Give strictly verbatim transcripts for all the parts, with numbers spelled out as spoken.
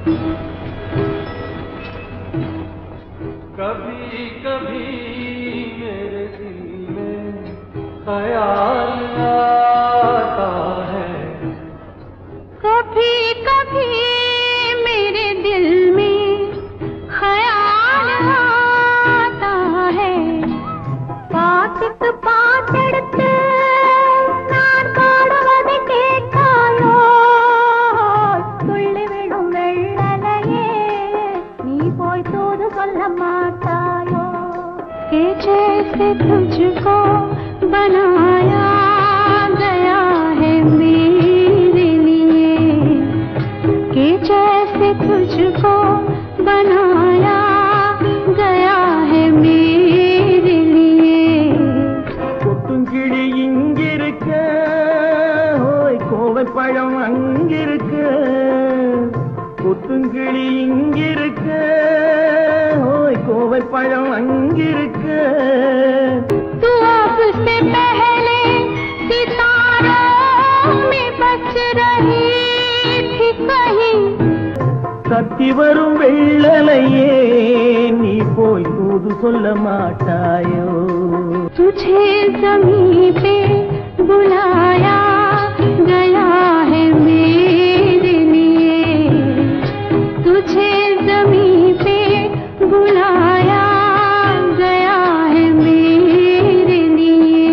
कभी कभी मेरे दिल में ख्याल आता है, कभी कभी मेरे दिल में ख्याल आता है. पातिक पातेड़ते நான் பாடுவதை கேட்காயோ, துள்ளி விடும் வெள்ளலையே நீ போய் தூது சொல்ல மாட்டாயோ. कि जैसे तुझको बनाया गया है मेरे लिए, कि जैसे तुझको बनाया गया है मेरे लिए. கொட்டுங்கிளி இங்கிருக்க, ஹோய் கோவை பழம் அங்கிருக்க. கொட்டுங்கிளி இங்கிருக்க, ஹோய் கோவை பழம் அங்கிருக்க. तू अब से पहले सितारों में बस रही थी कहीं. கத்தி வரும் வெள்ளலையே நீ போய் தூது சொல்ல மாட்டாயோ. तुझे ज़मीं पे बुलाया गया है मेरे लिए, तुझे ज़मीं पे बुलाया गया है मेरे लिए.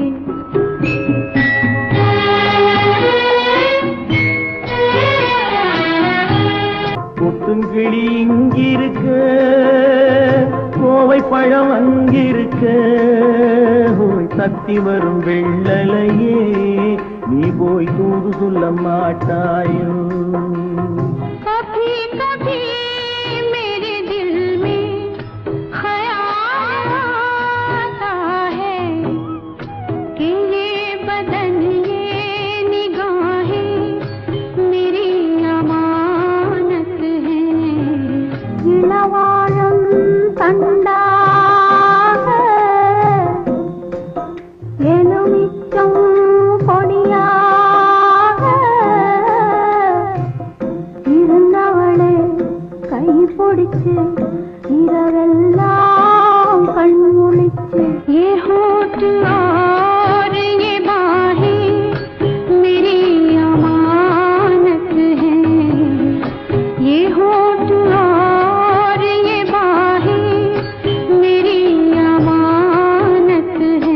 கொட்டுங்கிளி இங்கிருக்க, கோவை பழம் அங்கிருக்க. ஹோய் தத்தி வரும் வெள்ளலையே நீ போய் தூது சொல்ல மாட்டாயோ. कभी कभी मेरे दिल में ख्याल आता है कि ये बदन ये निगाहें मेरी अमानत है. இளவாழம் தண்டாக எலுமிச்சம் கொடியாக இருந்தவளே கை பிடிச்சு இரவெல்லாம் கண் முழிச்சு. ये होठ और ये बाहें मेरी अमानत है, ये होठ और ये बाहें मेरी अमानत है.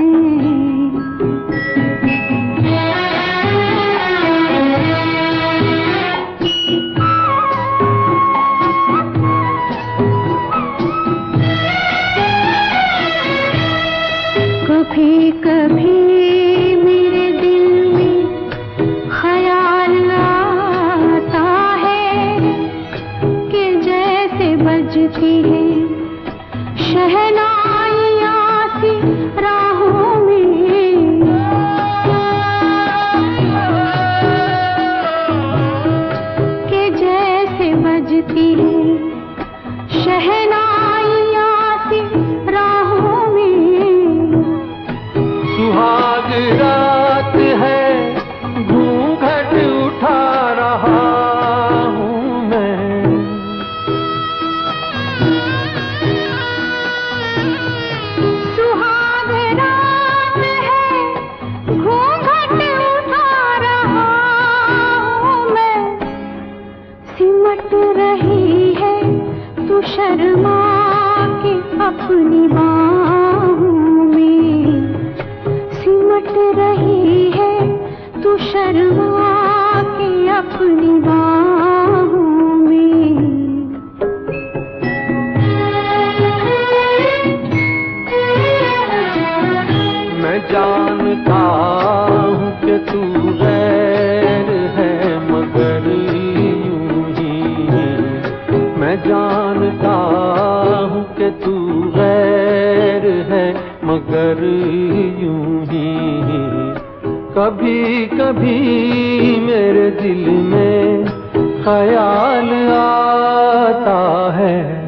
कभी कभी मेरे दिल में ख्याल आता है कि जैसे बजती है शहनाइयाँ सी राहों में, कि जैसे बजती है शहनाइयाँ सी राहों में. सुहाग रात है, घूंघट उठा रहा हूँ मैं. सुहाग रात है, घूंघट उठा रहा हूँ मैं. सिमट रही है तू शर्मा के अपनी बाहों में, सिमट रही है तू शर्मा के अपनी बाहों में. मैं जानता हूँ कि तू गैर है मगर यूं ही, मैं जानता हूँ कि तू गैर है मगर यूं ही. कभी कभी मेरे दिल में ख्याल आता है